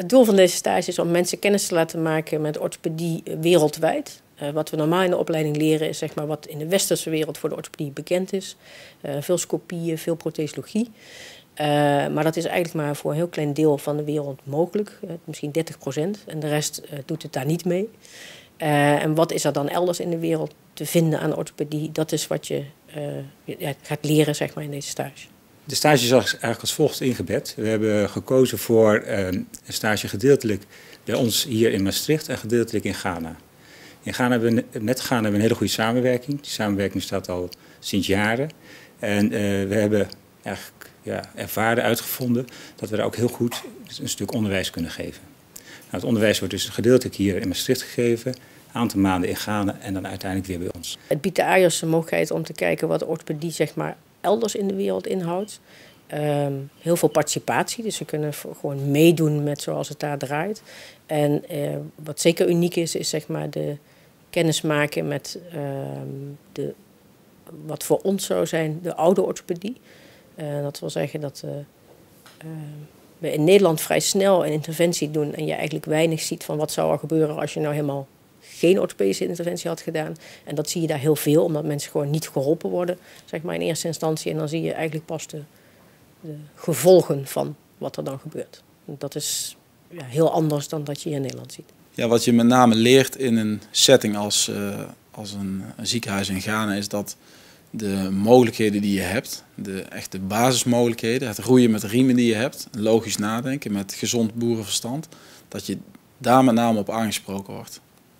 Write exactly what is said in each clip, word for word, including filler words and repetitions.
Het doel van deze stage is om mensen kennis te laten maken met orthopedie wereldwijd. Uh, wat we normaal in de opleiding leren is zeg maar, wat in de westerse wereld voor de orthopedie bekend is. Uh, veel scopieën, veel prothesologie. Uh, maar dat is eigenlijk maar voor een heel klein deel van de wereld mogelijk. Uh, misschien dertig procent. En de rest uh, doet het daar niet mee. Uh, en wat is er dan elders in de wereld te vinden aan orthopedie? Dat is wat je uh, ja, gaat leren zeg maar, in deze stage. De stage is eigenlijk als volgt ingebed. We hebben gekozen voor uh, een stage gedeeltelijk bij ons hier in Maastricht en gedeeltelijk in Ghana. In Ghana hebben we, met Ghana hebben we een hele goede samenwerking. Die samenwerking staat al sinds jaren. En uh, we hebben eigenlijk ja, ervaren, uitgevonden dat we daar ook heel goed een stuk onderwijs kunnen geven. Nou, het onderwijs wordt dus gedeeltelijk hier in Maastricht gegeven, een aantal maanden in Ghana en dan uiteindelijk weer bij ons. Het biedt de A I O S de mogelijkheid om te kijken wat orthopedie zeg maar, elders in de wereld inhoudt. Um, heel veel participatie, dus ze kunnen gewoon meedoen met zoals het daar draait. En uh, wat zeker uniek is, is zeg maar de kennis maken met uh, de, wat voor ons zou zijn de oude orthopedie. Uh, dat wil zeggen dat uh, uh, we in Nederland vrij snel een interventie doen en je eigenlijk weinig ziet van wat zou er gebeuren als je nou helemaal geen orthopedische interventie had gedaan. En dat zie je daar heel veel, omdat mensen gewoon niet geholpen worden, zeg maar in eerste instantie. En dan zie je eigenlijk pas de, de gevolgen van wat er dan gebeurt. Dat is ja, heel anders dan dat je hier in Nederland ziet. Ja, wat je met name leert in een setting als, uh, als een, een ziekenhuis in Ghana is dat de mogelijkheden die je hebt, de echte basismogelijkheden, het roeien met de riemen die je hebt, logisch nadenken met gezond boerenverstand, dat je daar met name op aangesproken wordt.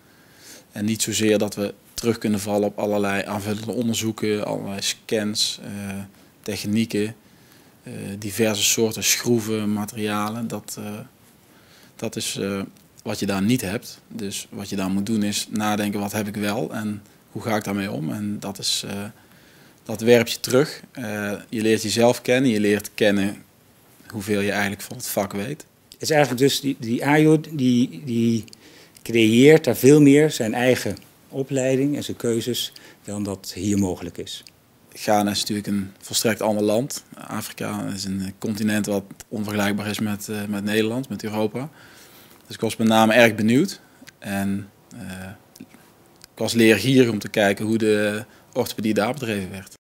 En niet zozeer dat we terug kunnen vallen op allerlei aanvullende onderzoeken, allerlei scans, uh, technieken, uh, diverse soorten schroeven, materialen. Dat, uh, dat is uh, wat je daar niet hebt. Dus wat je daar moet doen is nadenken, wat heb ik wel en hoe ga ik daarmee om? En dat, is, uh, dat werp je terug. Uh, je leert jezelf kennen, je leert kennen hoeveel je eigenlijk van het vak weet. Het is eigenlijk dus die, die A I O, die... die creëert daar veel meer zijn eigen opleiding en zijn keuzes dan dat hier mogelijk is. Ghana is natuurlijk een volstrekt ander land. Afrika is een continent wat onvergelijkbaar is met, uh, met Nederland, met Europa. Dus ik was met name erg benieuwd. En uh, ik was leergierig om te kijken hoe de orthopedie daar bedreven werd.